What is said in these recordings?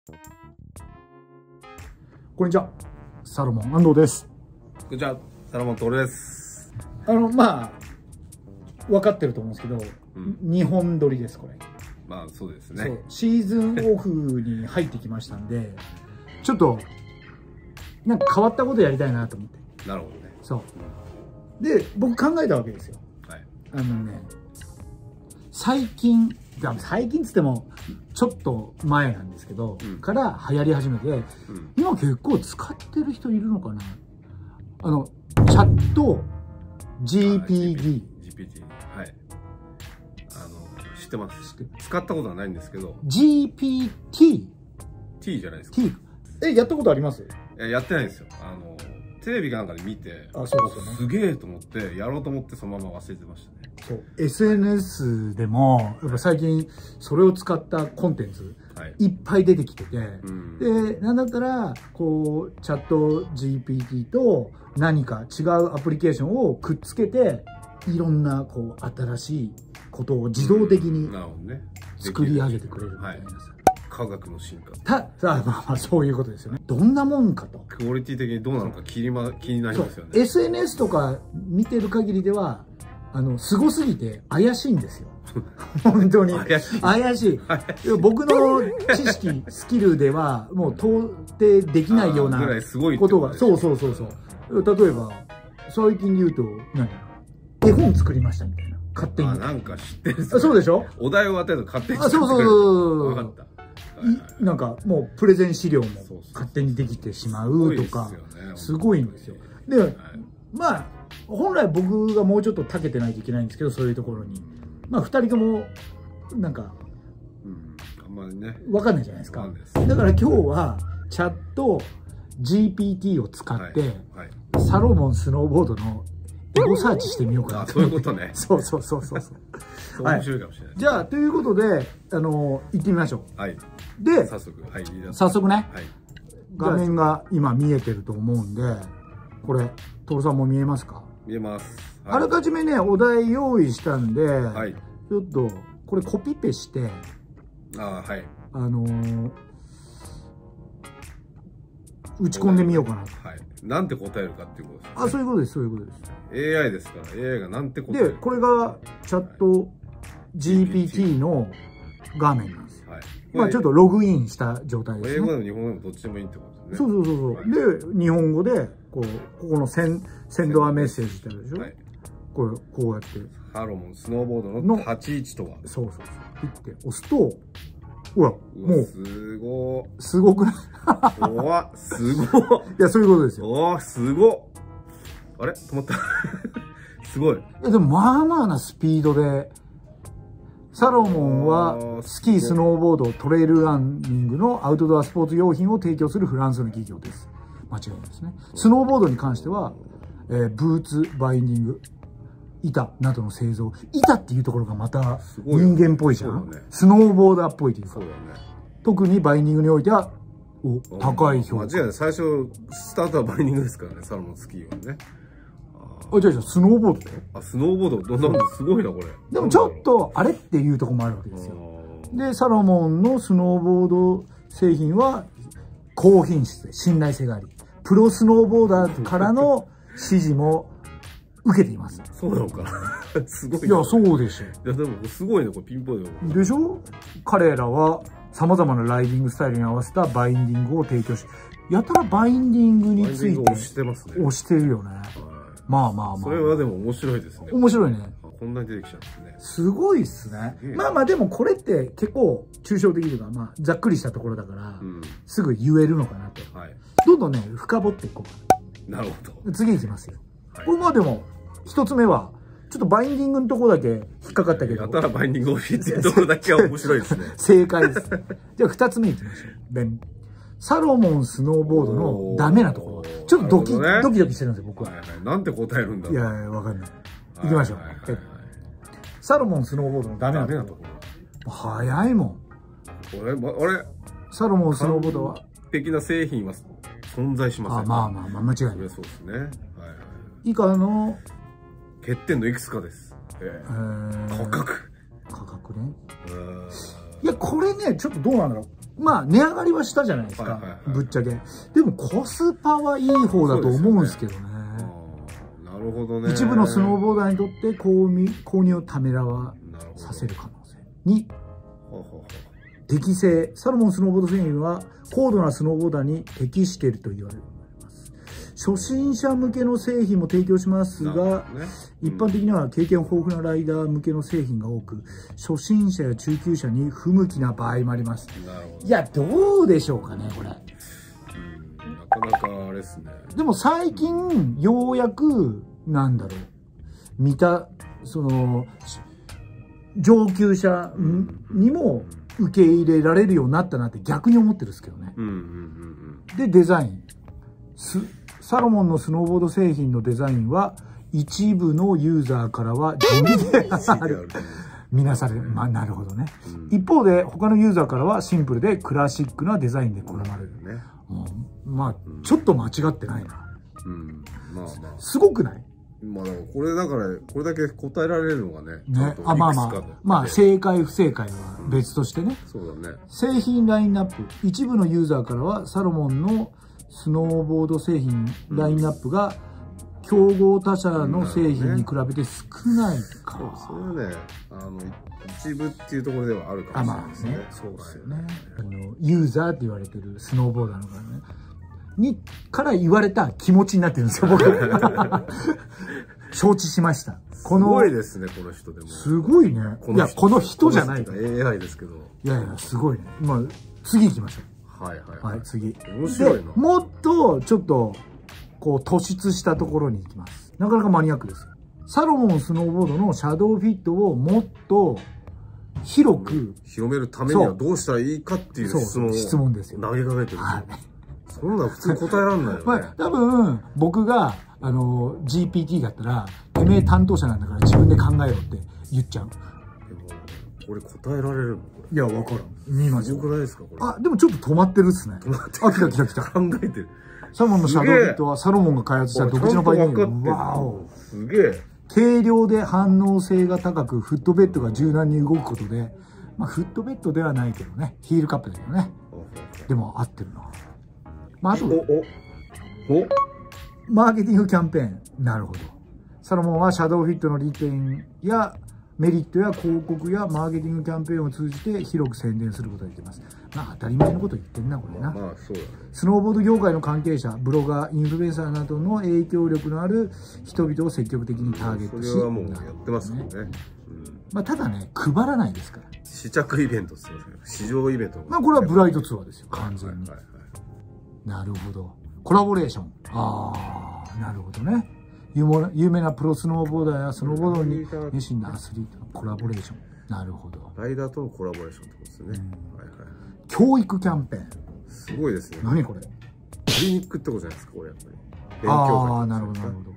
こんにちは、サロモン安藤です。 こんにちは、サロモントールです。 まあ分かってると思うんですけど、2本撮りですこれ。 まあそうですね。 そう、シーズンオフに入ってきましたんで、ちょっとなんか変わったことやりたいなと思って。 なるほどね。 そうで、僕考えたわけですよ。 はい。 最近っつってもちょっと前なんですけど、から流行り始めて、今結構使ってる人いるのかな。チャット GPT。 はい。知ってます。使ったことはないんですけど。 GPT。 T じゃないですか。 T。やったことあります？ やってないんですよ。テレビかなんかで見て、 そうですよね。 すげえと思って、やろうと思ってそのまま忘れてましたね。 そう。SNS でも、やっぱ最近それを使ったコンテンツ、いっぱい出てきてて、で、なんだったら、こう、チャット GPT と何か違うアプリケーションをくっつけて、いろんな、こう、新しいことを自動的に作り上げてくれるみたいなさ。 科学の進化。 まあそういうことですよね。どんなもんかと。 クオリティ的にどうなのか気になりますよね。 SNS とか見てる限りでは、すごすぎて怪しいんですよ。本当に。怪しい。僕の知識、スキルでは、もう到底できないようなことが。そう。例えば、最近言うと、絵本作りましたみたいな。勝手に。 なんか知ってる。 そうでしょ？ お題を与えると勝手に作ってくれる。 そう。 分かった。 なんかもうプレゼン資料も勝手にできてしまうとか、すごいんですよ。で、まあ、本来僕がもうちょっと長けてないといけないんですけど、そういうところに。まあ、2人とも、なんか、 あんまりね。 わかんないじゃないですか。だから今日は、チャット GPT を使って、サロモンスノーボードのエゴサーチしてみようかなと。 そういうことね。 そう。 面白いかもしれない。 じゃあ、ということで、行ってみましょう。 はい。 で、 早速ね、画面が今見えてると思うんで、これ、トルさんも見えますか？ 見えます。 あらかじめね、お題用意したんで、ちょっと、これコピペして、打ち込んでみようかなと。 なんて答えるかっていうことですね。 そういうことです、そういうことです。 AI ですから、AI がなんて答えるか。 で、これがチャット GPT の画面なんですよ。まあちょっとログインした状態ですね。 英語でも日本語でもどっちでもいいってことですね。 そう。で、日本語で、ここのセンドアメッセージってあるでしょ。これ、こうやって。 サロモンスノーボードの立ち位置とは。 そう。ピッて押すと、ほら、もう。すごくない？ すごい。 いや、そういうことですよ。 すごっ。あれ止まった。すごい。 でも、まあまあなスピードで、サロモンはスキー、スノーボード、トレイルランニングのアウトドアスポーツ用品を提供するフランスの企業です。間違いないですね。スノーボードに関しては、ブーツ、バインディング、板などの製造。板っていうところがまた人間っぽいじゃん。スノーボーダーっぽいというか。特にバインディングにおいては、高い評価。 間違いない。最初、スタートはバインディングですからね、サロモンスキーはね。 じゃあ、スノーボードだよ。 スノーボード、なんですごいな、これ。 でもちょっと、あれっていうところもあるわけですよ。で、サロモンのスノーボード製品は、高品質で信頼性があり、プロスノーボーダーからの支持も受けています。 そうなのかな。すごい。 いや、そうでしょ。 いや、でもすごいね、これピンポイントでしょ？彼らは様々なライディングスタイルに合わせたバインディングを提供し、やたらバインディングについて押してますね。 押してるよね。まあ。 それはでも面白いですね。 面白いね。 こんなに出てきちゃうんですね。 すごいっすね。まあでもこれって結構抽象的というか、まあざっくりしたところだから、すぐ言えるのかなと。どんどんね、深掘っていこう。 なるほど。 次いきますよ。これまあでも、一つ目は、ちょっとバインディングのところだけ引っかかったけど。 やたらバインディングを教えてるところだけは面白いですね。 正解です。じゃあ二つ目いきましょう。サロモンスノーボードのダメなところ。ちょっとドキドキしてるんですよ、僕は。 なんて答えるんだろう。 いや、わかんない。いきましょう。サロモンスノーボードのダメなところ。早いもん。 あれサロモンスノーボードは。 完璧な製品は存在しません。 まあ、間違いない。 そうですね。 以下の欠点のいくつかです。価格ね。 いや、これね、ちょっとどうなんだろう。まあ、値上がりはしたじゃないですか。ぶっちゃけ。でも、コスパはいい方だと思うんですけどね。 なるほどね。 一部のスノーボーダーにとって購入をためらわさせる可能性。2、適正。サロモンスノーボード製品は、高度なスノーボーダーに適していると言われます。初心者向けの製品も提供しますが、一般的には経験豊富なライダー向けの製品が多く、初心者や中級者に不向きな場合もあります。いや、どうでしょうかね、これ。 なかなかあれですね。 でも最近、ようやく、なんだろう、その、上級者にも受け入れられるようになったなって逆に思ってるんですけどね。で、デザイン。サロモンのスノーボード製品のデザインは、一部のユーザーからは地味である。見なされる。まあ、なるほどね。一方で、他のユーザーからはシンプルでクラシックなデザインで好まれる。まあ、ちょっと間違ってないな。 まあまあ。 すごくない？ まあ、これだから、これだけ答えられるのがね。 まあまあ。まあ、正解不正解は別としてね。 そうだね。 製品ラインナップ。一部のユーザーからは、サロモンのスノーボード製品ラインナップが、競合他社の製品に比べて少ないか。 それはね、一部っていうところではあるかもしれないですね。 そうですよね。ユーザーって言われてるスノーボーダーの方ね。から言われた気持ちになってるんですよ、僕。承知しました。 すごいですね、この人でも。 すごいね。いや、この人じゃない。 AI ですけど。 いやいや、すごいね。まあ、次行きましょう。はい、次。 面白いな。 もっと、ちょっと、こう突出したところに行きます。なかなかマニアックです。サロモンスノーボードのシャドウフィットをもっと広く広めるためにはどうしたらいいかっていう質問ですよ。 投げかけてる。そんな普通答えらんないよね。 まあ多分僕がGPT だったらてめえ担当者なんだから自分で考えろって言っちゃう。でもこれ答えられるの？ いやわからん。見ましょう。 すごくないですかこれ？ あでもちょっと止まってるっすね。 止まってる。 来た。 考えてる。 サロモンのシャドウフィットはサロモンが開発した独自のバイク。 わお。すげえ。 軽量で反応性が高く、フットベッドが柔軟に動くことで、まあフットベッドではないけどね、ヒールカップだけどね。でも合ってるな。まああと、マーケティングキャンペーン。なるほど。サロモンはシャドウフィットの利点やメリットや広告やマーケティングキャンペーンを通じて広く宣伝することができます。まあ当たり前のこと言ってんな、これな。 まあそうだね。 スノーボード業界の関係者、ブロガー、インフルエンサーなどの影響力のある人々を積極的にターゲットし、 それはもうやってますもんね。 まあただね、配らないですから。 試着イベントですよね。試乗イベント。 まあこれはブライトツアーですよ、完全に。なるほど。コラボレーション。ああ、なるほどね。有名なプロスノーボーダーやスノーボードに熱心なアスリートのコラボレーション。なるほど。 ライダーとのコラボレーションってことですね。 教育キャンペーン。 すごいですね。 何これ？ クリニックってことじゃないですか、これやっぱり。 ああ、なるほど、なるほど。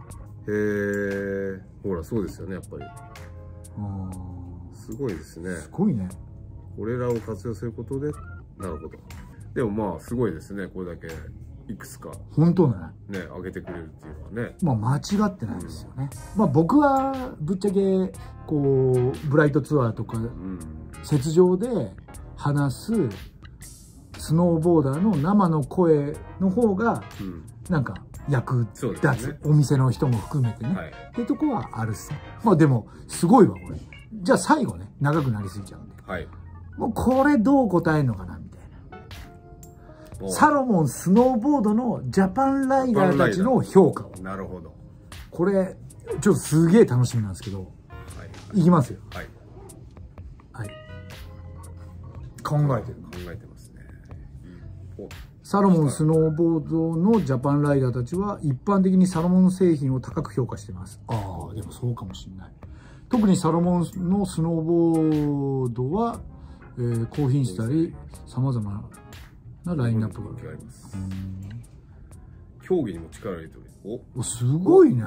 ほら、そうですよね、やっぱり。すごいですね。 すごいね。 これらを活用することで、なるほど。でもまあ、すごいですね、これだけ。いくつか本当ね上げてくれるっていうのはね。 まあ間違ってないですよね。まあ僕はぶっちゃけこうブライトツアーとか雪上で話すスノーボーダーの生の声の方がなんか役立つ、お店の人も含めてね、っていうとこはあるっす。まあでもすごいわこれ。じゃあ最後ね、長くなりすぎちゃうんで、もうこれどう答えるのかなみたいな。サロモンスノーボードのジャパンライダーたちの評価を。 なるほど。 これちょっとすげえ楽しみなんですけど、いきますよ。はい。考えてる。 考えてますね。 サロモンスノーボードのジャパンライダーたちは一般的にサロモン製品を高く評価しています。ああ、でもそうかもしれない。特にサロモンのスノーボードは、高品質であり、様々なラインナップがあります。 競技にも力を入れてる。 お、すごいね。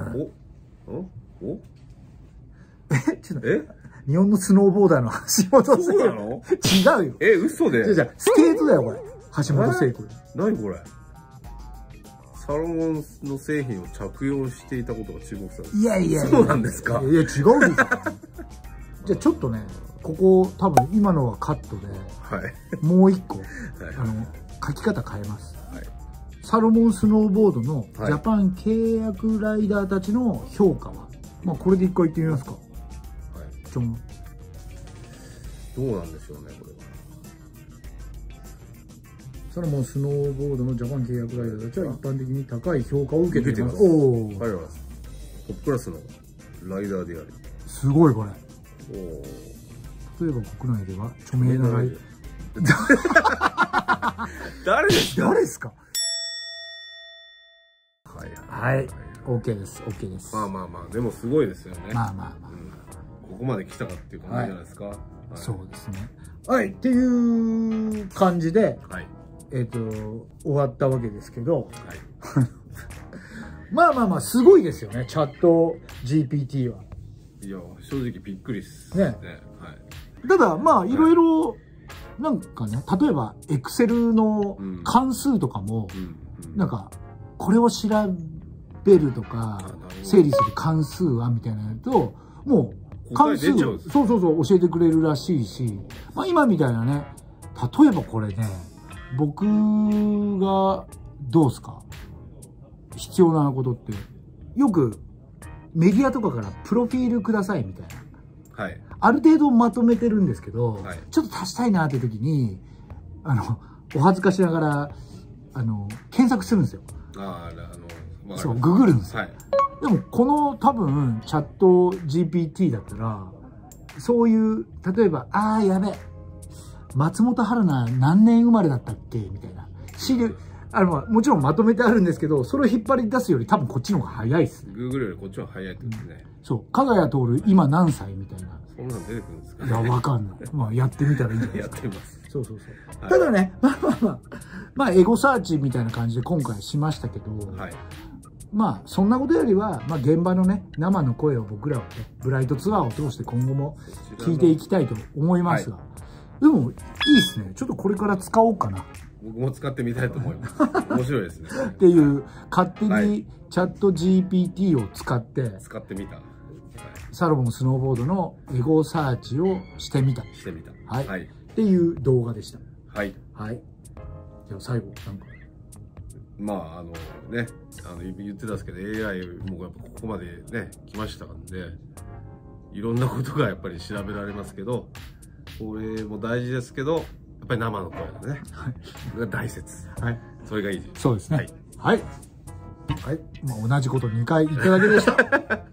ちょっと日本のスノーボーダーの橋本聖子。違うよ。 嘘で。 スケートだよこれ。橋本聖子。 何これ。サロモンの製品を着用していたことが注目される。 いやいや。 そうなんですか。 いや違うですよ。じゃあちょっとね、 ここ多分今のはカットで、 はい。 もう一個、 はい。 書き方変えます。 はい。 サロモンスノーボードのジはいャパン契約ライダーたちの評価は、まあこれで一回言ってみますか。 はい。 ちょん。 どうなんでしょうね、これは。 サロモンスノーボードのジャパン契約ライダーたちは一般的に高い評価を受けています。おお。 彼はトップクラスのライダーであり。 すごいこれ。 おお。 例えば国内では著名なライ誰ですか？ 誰ですか？ はいはい。OK です。OK です。 まあまあまあ、でもすごいですよね。 まあまあまあ。 ここまで来たかっていう感じじゃないですか。 そうですね。はい。っていう感じで、 はい。 終わったわけですけど、 はい。 まあまあまあ、すごいですよね、チャット GPT は。 いや、正直びっくりっすね。 はい。 ただ、まあ、いろいろ、なんかね、例えば、エクセルの関数とかも、なんか、これを調べるとか、整理する関数はみたいなのと、もう、関数を、そうそうそう、教えてくれるらしいし、まあ今みたいなね、例えばこれね、僕が、どうすか必要なことって、よくメディアとかからプロフィールくださいみたいな。 はい。 ある程度まとめてるんですけど、 はい、 ちょっと足したいなって時に、お恥ずかしながら、検索するんですよ。そう、ググるんですよ。はい、でも、この多分、チャット GPT だったら、そういう、例えば、やべ、松本春菜何年生まれだったっけみたいな。もちろんまとめてあるんですけど、それを引っ張り出すより多分こっちの方が早いっすね。 Google よりこっちの方が早いってことですね。 そう。加賀谷徹今何歳みたいな。 そんなん出てくるんですか？ いや、わかんない。まあ、やってみたらいいんじゃないですか。 やってます。 そうそうそう。はい、ただね、まあ、エゴサーチみたいな感じで今回しましたけど、はい、まあ、そんなことよりは、まあ、現場のね、生の声を僕らはね、ブライトツアーを通して今後も聞いていきたいと思いますが、はい、でも、いいですね。ちょっとこれから使おうかな。 僕も使ってみたいと思います。面白いですね。 っていう、勝手にチャット GPT を使って、 使ってみた。 サロモンスノーボードのエゴサーチをしてみた。 してみた。 はい。はい、っていう動画でした。 はい。 はい。じゃあ最後、なんか。 まあ、ね、言ってたんですけど、AI もやっぱここまでね、来ましたんで、いろんなことがやっぱり調べられますけど、これも大事ですけど、やっぱり生の声だね。はい。が大切。はい。それがいい。 そうですね。はい。はい。はい。まあ、同じこと2回言っただけでした。